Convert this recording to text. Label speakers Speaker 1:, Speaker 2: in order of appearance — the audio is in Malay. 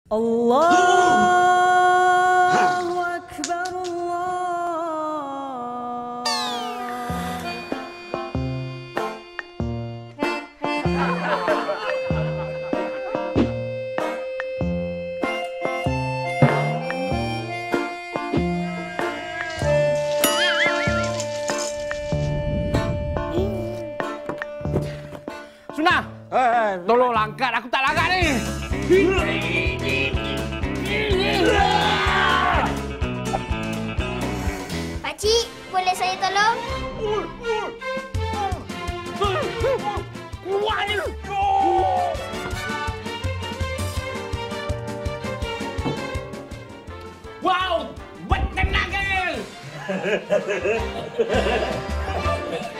Speaker 1: Allahu Akbar
Speaker 2: Sunnah! Tolong angkat, aku tak langgar ni!
Speaker 3: Pakcik, boleh saya tolong?
Speaker 2: Kuat ni! Wow! Bertenaga!